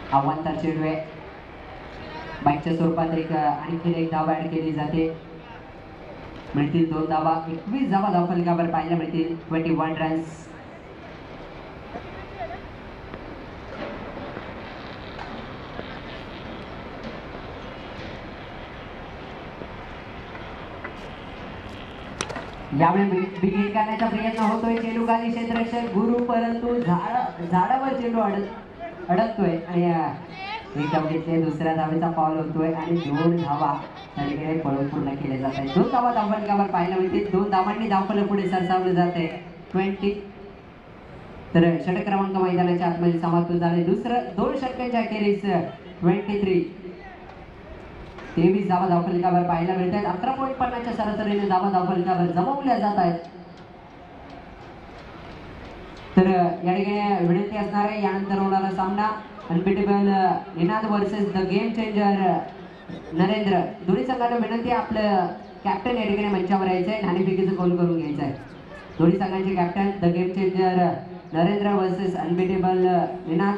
आव्हानदार चेंडू आहे. बाईकच्या स्वरूपात आणखी एक धाव ऍड केली जाते. मिळतील 2 धावा. 21 धावा धावफलकावर पाहायला मिळतील. 21 रन्स. यावेळी बिगिन करण्याचा प्रयत्न होतोय. चेंडू खाली क्षेत्ररक्षक गुरु, परंतु झाडावर चेंडू अडकतोय आणि एक धाव घेतली. दुसऱ्या धावेचा फॉल होतोय आणि 2 धावा त्याकडे पळून पूर्ण केले जात आहेत. 2 धावा धावफलकावर पाहायला मिळतील. 2 धावांनी धावफलक पुढे सरसावले जाते. 20. तर षटक क्रमांक मैदानाच्या आतमध्ये समाप्त झाले. 2 षटकांच्या अखेरीस 23 धावा धावफलकावर पाहायला मिळतात. 11.50च्या सरासरीने धावा धावफलकावर जमवल्या जात आहेत. तर या ठिकाणी विनंती असणार आहे यानंतर होणारा सामना unbeatable Ninad versus the game changer Narendra. दोन्ही संघांना विनंती आहे आपलं कॅप्टन या ठिकाणी मंचावर यायचं आहे. नाणेफेकीचं गोल करून घ्यायचं आहे. दोन्ही संघांचे captain the game changer Narendra versus unbeatable Ninad.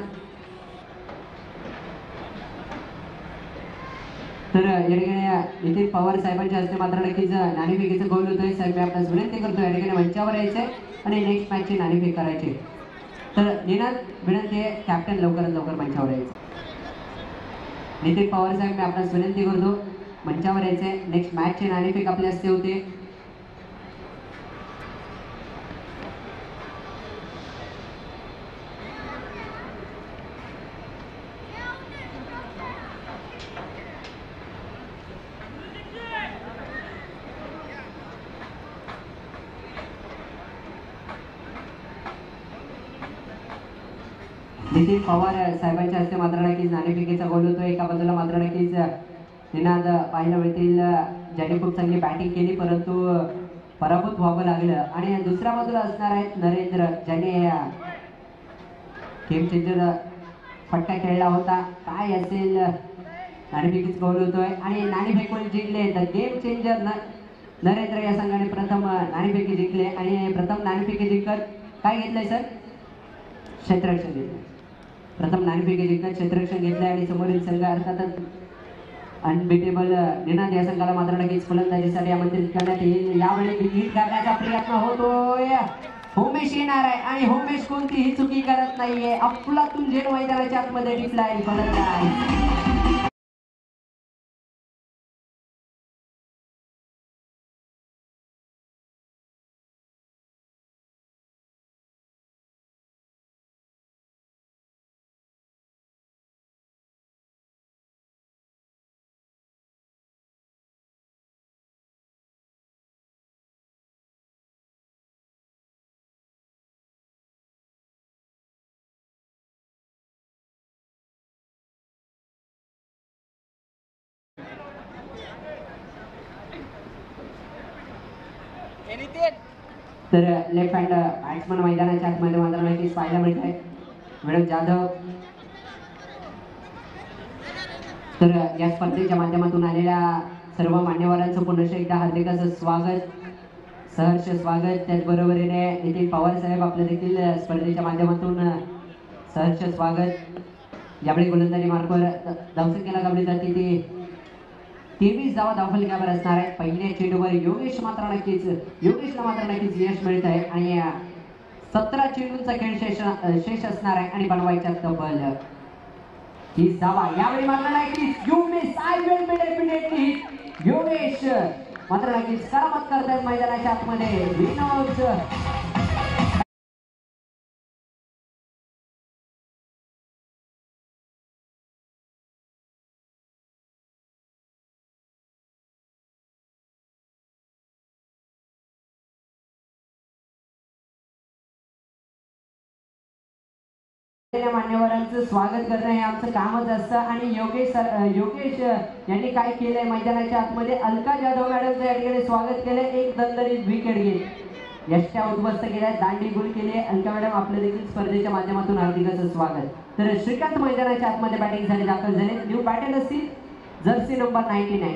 तर या ठिकाणी नितीन पवार साहेबांच्या हस्ते मात्र नक्कीच नाणेफेकीचं गोल होतोय. साहेब मी आपल्यास विनंती करतो या ठिकाणी मंचावर यायचंय आणि नेक्स्ट मॅचची नाणेफेक करायची. तर निनाद विनंती आहे कॅप्टन लवकरात लवकर मंचावर यायचं. नितीन पवार साहेब मी आपल्यास विनंती करतो मंचावर यायचंय. नेक्स्ट मॅचची नाणेफेक आपल्या हस्ते होते. नितीन पवार साहेबांच्या हस्ते मात्र नक्कीच नाणेफेकीचा गोल होतो. एका बाजूला मात्र नक्कीच निनाद पाहायला मिळतील ज्यांनी खूप चांगली बॅटिंग केली परंतु पराभूत व्हावं लागलं. आणि दुसऱ्या बाजूला असणार आहेत नरेंद्र ज्यांनी गेम चेंजर फटका खेळला होता. काय असेल नाणेफेकीचा गोल होतोय आणि नाणेफेकून जिंकले. द गेम चेंजर नरेंद्र या संघाने प्रथम नाणेफेकी जिंकले आणि प्रथम नाणेफेकी जिंकत काय घेतलंय सर? क्षेत्ररक्षण घेतलं. प्रथम नाणेफेकी जिंकत क्षेत्ररक्षण घेतलंय आणि समोरील संघ अर्थातच अनबिटेबल निनाद या संघाला मात्र नक्कीच फलंदाजीसाठी आमंत्रित करण्यात येईल. यावेळी हिट करण्याचा प्रयत्न होतोय. होमेश येणार आहे आणि होमेश कोणतीही चुकी करत नाहीये. अफलातून झेल मैदानाच्या आतमध्ये टिपलाय फलंदाज. तर लेफ्ट हँड बॅट्समन मैदानाच्या आतमध्ये मात्र नक्कीच पाहायला मिळत आहे विनोद जाधव. तर या स्पर्धेच्या माध्यमातून आलेल्या सर्व मान्यवरांचं पुनश्च एकदा हार्दिक असं स्वागत, सहर्ष स्वागत. त्याचबरोबरीने नितीन पवार साहेब आपलं देखील स्पर्धेच्या माध्यमातून सहर्ष स्वागत. यावेळी गोलंदाजी मार्कवर धावसंख्येला गावली जाते ती 23 धावा धावफलकावर असणार आहे. पहिल्या चेंडूवर योगेशला मात्र नक्कीच यश मिळत आहे आणि 17 चेंडूंचा खेळ शेष असणार आहे आणि बनवायच्या तब्बल 30 धावा. यावेळी मात्र नक्कीच योगेश मात्र नक्कीच करामत करतात मैदानाच्या आतमध्ये. विनोद मान्यवरांचं स्वागत करणं हे आमचं कामच असतं. आणि योगेश यांनी काय केलंय मैदानाच्या आतमध्ये अलका जाधव मॅडमचं या ठिकाणी स्वागत केलंय. एक दणदणीत विकेट घेत यशच्या उद्ध्वस्त केल्या, दांडी गुल केली. अलका मॅडम आपलं देखील स्पर्धेच्या माध्यमातून हार्दिक असं स्वागत. तर श्रीकांत मैदानाच्या आतमध्ये बॅटिंगसाठी दाखल झाले. न्यू बॅटर असतील जर्सी नंबर 99.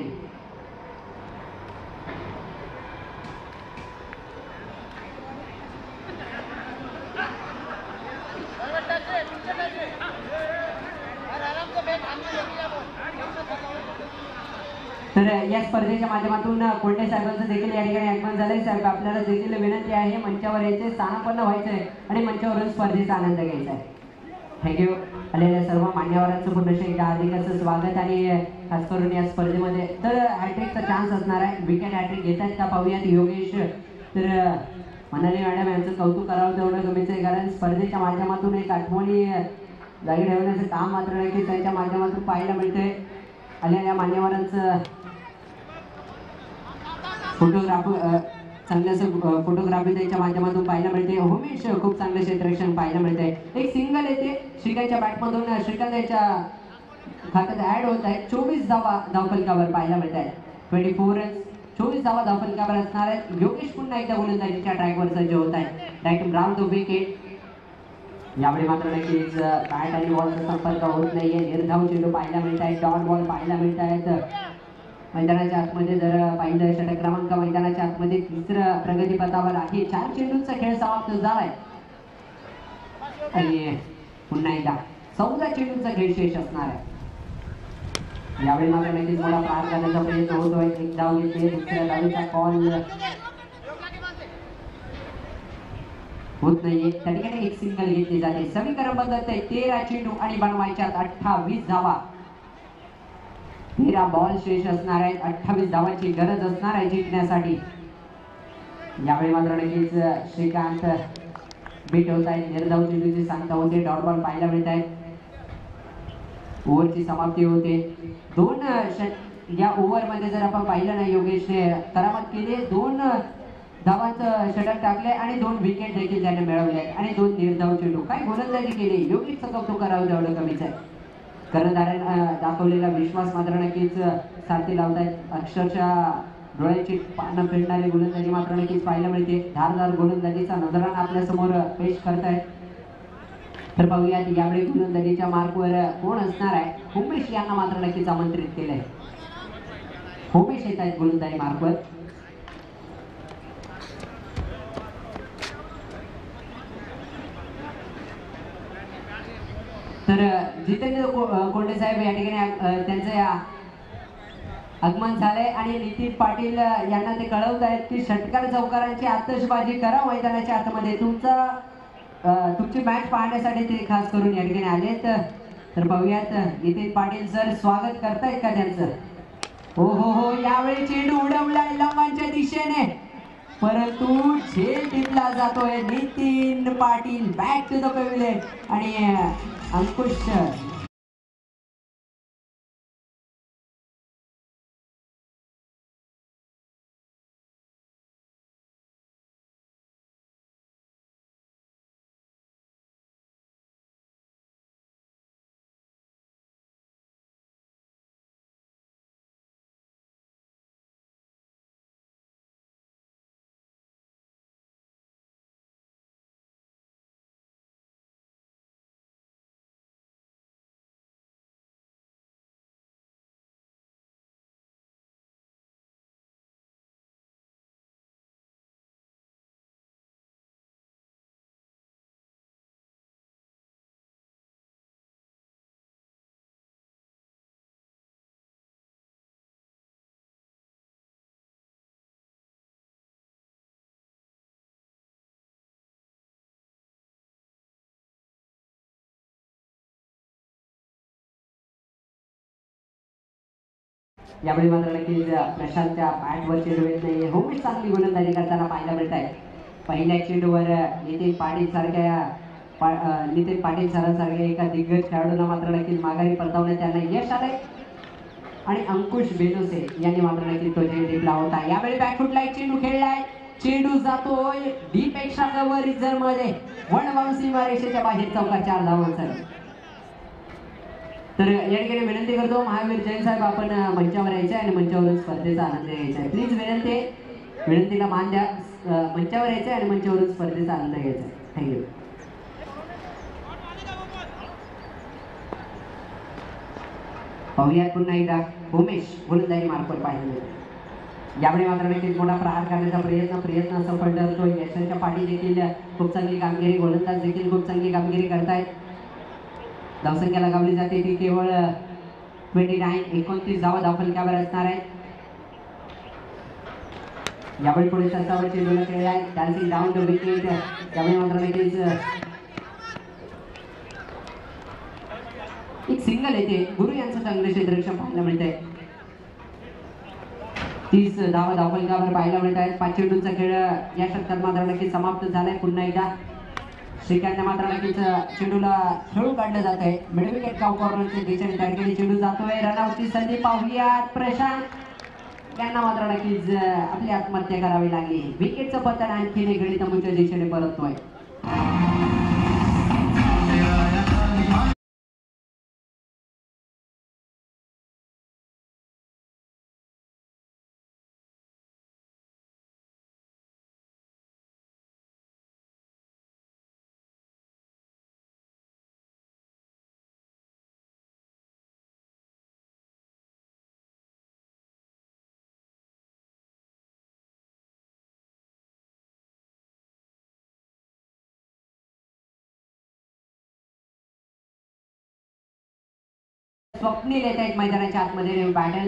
तर या स्पर्धेच्या माध्यमातून कोंडे साहेबांचं देखील या ठिकाणी आगमन झालंय. साहेब आपल्याला देखील विनंती आहे मंचावर यायचे, स्थानापन्न व्हायचंय आणि मंचावरून स्पर्धेचा आनंद घ्यायचा आहे. थँक्यू. आलेल्या सर्व मान्यवरांचं पुन्हा एकदा हार्दिक असं स्वागत आणि खास करून या स्पर्धेमध्ये तर हॅट्रिकचा चान्स असणार आहे. विकेट हॅट्रिक घेत आहेत का पाहूयात योगेश. तर मनाली मॅडम यांचं कौतुक करावं तेवढं कमीच आहे, कारण स्पर्धेच्या माध्यमातून एक आठवणी जागी ठेवण्याचं काम मात्र नाही की त्यांच्या माध्यमातून पाहायला मिळते. आलेल्या मान्यवरांचं चांगलं फोटोग्राफी त्यांच्या माध्यमातून पाहायला मिळते. उमेश खूप चांगलं क्षेत्ररक्षण पाहायला मिळते. एक सिंगल येते श्रीकांतच्या बॅटमधून, श्रीकांत याच्या खात्यात ऍड होत आहे. 24 धावा धावफलकावर पाहायला मिळत आहेत. 24 रन्स, 24 धावा धावफलकावर असणार आहेत. योगेश पुन्हा एकदा गोलंदाजीच्या ट्रॅकवर सज्ज होत आहे. Direct round the wicket. यावेळी मात्र नक्कीच बॅट आणि बॉलचा संपर्क होत नाहीये. निर्धाव चेंडू पाहायला मिळत आहेत. डॉट बॉल पाहायला मिळत आहेत. मैदानाच्या आतमध्ये जर पाहिलं षटक क्रमांक मैदानाच्या आतमध्ये तिसरं प्रगतीपथावर आहे. 4 चेंडूंचा खेळ समाप्त झालाय आणि पुन्हा एकदा 14 चेंडूंचा खेळ शेष असणार आहे. यावेळी मात्र नक्कीच मोठा प्रहार करण्याचा प्रयत्न होतोय. एक धाव घेतली, दुसऱ्या धावेचा कॉल होत नाहीये. त्या ठिकाणी एक सिंगल घेतली जाते. समीकरण बदलतंय. 13 चेंडू आणि बनवायच्यात 28 धावा. 13 बॉल शेष असणार आहेत. 28 धावांची गरज असणार आहे जिंकण्यासाठी. यावेळी मात्र नक्कीच श्रीकांत बीट होत आहेत. निर्धाव चेंडूची सांगता होते. डॉट बॉल पाहायला मिळत आहेत. ओव्हरची समाप्ती होते. 2 या ओव्हरमध्ये जर आपण पाहिलं नाही योगेशने करामत केली. 2 धावांचं षटक टाकले आणि 2 विकेट देखील त्याने मिळवले आहेत आणि 2 निर्धाव चेंडू. काय गोलंदाजी केली. योगेशचं कौतुक करावं तेवढं कमीच आहे. कर्णधाराने दाखवलेला विश्वास मात्र नक्कीच सारथी लावतायत. अक्षरशः डोळ्याची पानं फिरणारी गोलंदाजी मात्र नक्कीच पाहायला मिळते. धारदार गोलंदाजीचा नजराणा आपल्या समोर पेश करतायत. तर पाहूयात यावेळी गोलंदाजीच्या मार्कवर कोण असणार आहे. उमेश यांना मात्र नक्कीच आमंत्रित केलंय. उमेश येत आहेत गोलंदाजी मार्कवर. तर जितेंद्र कोंडे साहेब या ठिकाणी त्यांचे आगमन झाले आणि नितीन पाटील यांना ते कळवत आहेत की षटकार चौकारांची आतषबाजी करा मैदानाच्या आतमध्ये. तुमची मॅच पाहण्यासाठी ते खास करून या ठिकाणी आलेत. तर पाहूयात नितीन पाटील सर स्वागत करतायत का त्यांचं. हो यावेळी चेंडू उडवलाय लंबांच्या दिशेने, परंतु झेल टिपला जातोय. Nitin Patil back to the pavilion आणि अंकुश यावेळी मात्र नक्कीच प्रशांतच्या बॅटवर चेंडू येत नाही. उमेश चांगली गोलंदाजी करताना पाहायला मिळत आहे. पहिल्या चेंडूवर नितीन पाटील सरांसारख्या एका दिग्गज खेळाडूंना मात्र नक्कीच माघारी परतवण्यात त्यांना यश आलंय आणि अंकुश बेनोसे यांनी मात्र नक्कीच तो चेंडू टिपला होता. यावेळी बॅकफुटला एक चेंडू खेळलाय. चेंडू जातोय डीप एक्स्ट्रा कव्हर रिझर्व मध्ये. 1 बाउन्स सीमारेषेच्या बाहेर चौकार 4 धावांसाठी. तर या ठिकाणी विनंती करतो महावीर जैन साहेब आपण मंचावर यायचं आणि मंचावरून स्पर्धेचा आनंद घ्यायचा आहे. प्लीज विनंतीला मान द्या. मंचावर यायचं आणि मंचावरून स्पर्धेचा आनंद घ्यायचा आहे. थँक्यू. पाहूयात पुन्हा एकदा उमेश गोलंदाजी मार्कवर पाहायला मिळतो. यावेळी मात्र नक्कीच मोठा प्रहार करण्याचा प्रयत्न सफल ठरतो. यशांच्या पाठी देखील खूप चांगली कामगिरी, गोलंदाज देखील खूप चांगली कामगिरी करतायत. धावसंख्या लगावली जाते ती केवळ 29 धावा धावफलकावर असणार आहे. यावेळी पुढे संतावर चेंडूला खेळले आहे डान्सिंग डाऊन द विकेट. यावेळी मात्र नक्कीच एक सिंगल येते. गुरु यांचं चांगलं क्षेत्ररक्षण पाहायला मिळतंय. 30 धावा धावफलकावर पाहायला मिळत आहेत. 5 चेंडूंचा खेळ या षटकात मात्र नक्कीच समाप्त झालाय. पुन्हा एकदा श्रीकांतने मात्र नक्कीच चेंडूला खेळून काढलं जात आहे. मिड विकेट काउंट कॉर्नरच्या दिशेने त्या ठिकाणी चेंडू जातोय. रनआउटची संधी पाहूयात. प्रशांत यांना मात्र नक्कीच आपली आत्महत्या करावी लागली. विकेटचं पतन आणखीन एक गडी तंबूच्या दिशेने परततोय. स्वप्नील येत आहेत मैदानाच्या आतमध्ये. बॅटल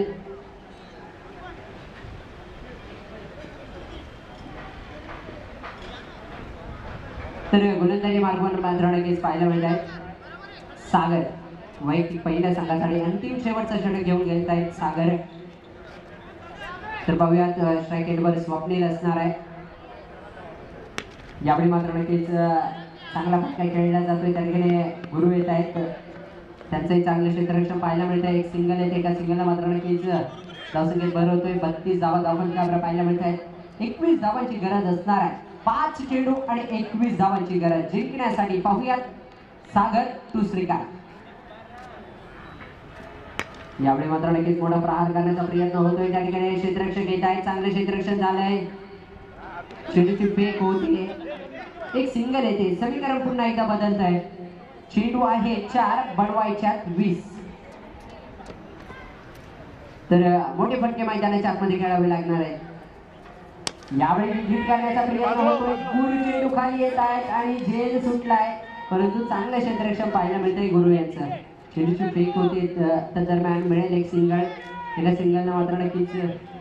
तर गोलंदाजी मार्गावर मात्र नक्कीच पाहायला मिळत आहे. सागर वैयक्तिक पहिल्या संघासाठी अंतिम शेवटचा षटक घेऊन गेले आहेत सागर. तर पाहूयात स्ट्राईक एंडवर स्वप्नील असणार आहे. यावेळी मात्र नक्कीच चांगला फटका खेळला जातोय. त्या ठिकाणी गुरु येत आहेत. त्यांचंही चांगलं क्षेत्ररक्षण पाहायला मिळत आहे. एक सिंगल येते. एका सिंगलला मात्र नक्कीच धावसंख्येत भर होतोय. 32 धावा धावफलकावर पाहायला मिळत आहेत. 21 धावांची गरज असणार आहे. 5 चेंडू आणि 21 धावांची गरज जिंकण्यासाठी. पाहूयात सागर टू श्रीकांत. यावेळी मात्र नक्कीच मोठा प्रहार करण्याचा प्रयत्न होतोय. त्या ठिकाणी क्षेत्ररक्षण घेत आहेत. चांगलं क्षेत्ररक्षण झालंय. चेंडूची फेक होते. एक सिंगल येते. समीकरण पुन्हा एकदा बदलत आहे. चेंडू आहे 4 बनवायच्यात 20. तर मोठे फटके मैदानाच्या आतमध्ये खेळावे लागणार आहे. यावेळी विकेट करण्याचा प्रयत्न होतोय. गुरु चेंडू खाली येत आहेत आणि झेल सुटलाय. परंतु चांगलं क्षेत्ररक्षण पाहायला मिळतंय गुरु यांचं. चेंडूची फेक होते. त्या दरम्यान मिळेल एक सिंगल. एका सिंगलनं मात्र नक्कीच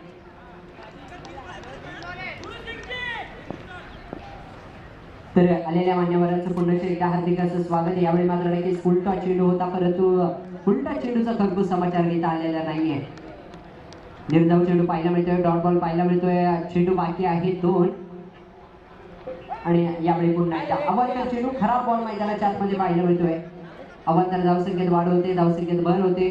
तर आलेल्या मान्यवरांचं पुन्हा एकदा हार्दिक असं स्वागत. यावेळी मात्र नक्कीच उलटा चेंडू होता. परंतु उलटा चेंडूचा खरपूस समाचार घेता आलेला नाहीये. निर्धाव चेंडू पाहायला मिळतोय. डॉट बॉल पाहायला मिळतोय. चेंडू बाकी आहे 2 आणि यावेळी पुन्हा एकदा अवांतर चेंडू. खराब बॉल मैदानाच्या आतमध्ये पाहायला मिळतोय. अवांतर धावसंख्येत वाढ होते. धावसंख्येत भर होते.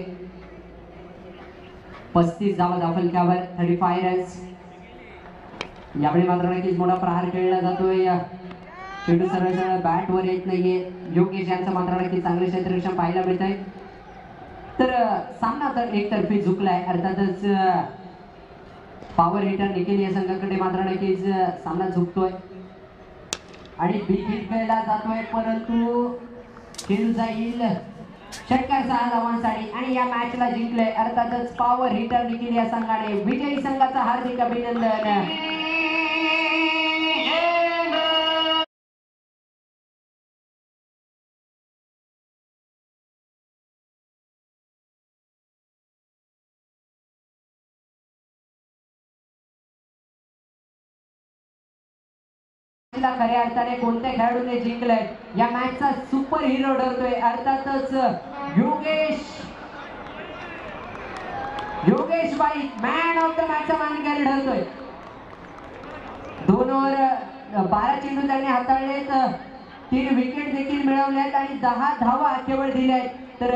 35 धावा धावफलकावर 35 रन्स. यावेळी मात्र नक्कीच मोठा प्रहार खेळला जातोय. चेंडू सरळ सरळ बॅट वर येत नाहीये. योगेश यांचं मात्र नक्कीच चांगले क्षेत्ररक्षण पाहायला मिळत आहे. तर सामना तर एकतर्फी झुकलाय. अर्थातच पॉवर हिटर निखिल या संघाकडे मात्र नक्कीच सामना झुकतोय आणि बिग हिट खेळला जातोय. परंतु चेंडू जाईल षटकार 6 धावांसाठी आणि या मॅचला जिंकले. अर्थातच पॉवर हिटर निखिल या संघाने. विजयी संघाचं हार्दिक अभिनंदन. खऱ्या अर्थाने कोणत्या खेळाडूने जिंकलंय या मॅचचा सुपर हिरो ठरतोय. अर्थातच योगेश बाई मॅन ऑफ द मॅचचा मानकरी ठरतोय. 2 ओव्हर 12 चेंडू त्यांनी हाताळलेत. 3 विकेट देखील मिळवल्यात आणि 10 धावा केवळ दिल्यात. तर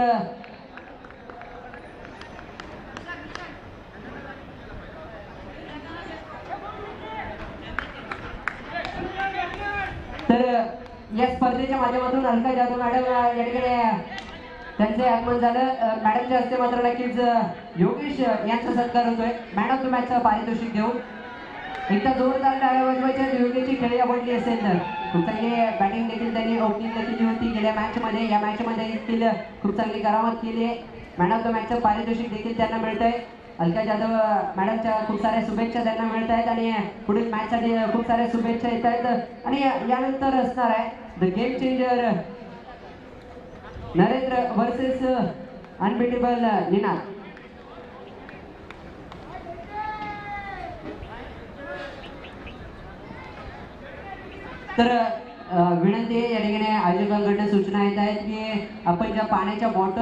या स्पर्धेच्या माध्यमातून अलका जाधव मॅडम या ठिकाणी त्यांचे आगमन झालं. मॅडमच्या हस्ते मात्र नक्कीच योगेश यांचा सत्कार होतोय. मॅन ऑफ द मॅचचं पारितोषिक देऊन एकदा जोरदार टाळ्या वाजवायच्या. योगेशची खेळी आवडली असेल तर खूप चांगली बॅटिंग देखील त्यांनी ओपनिंग केली होती गेल्या मॅचमध्ये. या मॅचमध्ये देखील खूप चांगली करामत केली आहे. मॅन ऑफ द मॅचचं पारितोषिक देखील त्यांना मिळतंय. अलका जाधव मॅडमच्या खूप साऱ्या शुभेच्छा त्यांना मिळत आहेत आणि पुढील मॅचसाठी खूप साऱ्या शुभेच्छा येत आहेत. आणि यानंतर असणार आहे the game changer Narendra versus unbeatable Ninad. तर विनंती आहे, या ठिकाणी आयोजकांकडनं सूचना येत आहेत की आपण ज्या पाण्याच्या बॉटल